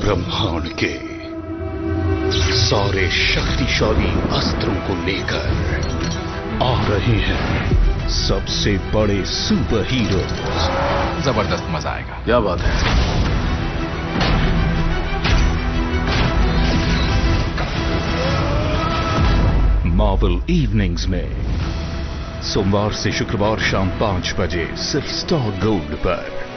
ब्रह्मांड के सारे शक्तिशाली अस्त्रों को लेकर आ रहे हैं सबसे बड़े सुपर हीरो। जबरदस्त मजा आएगा। क्या बात है। मार्वल इवनिंग्स में सोमवार से शुक्रवार शाम 5 बजे सिर्फ स्टार गोल्ड पर।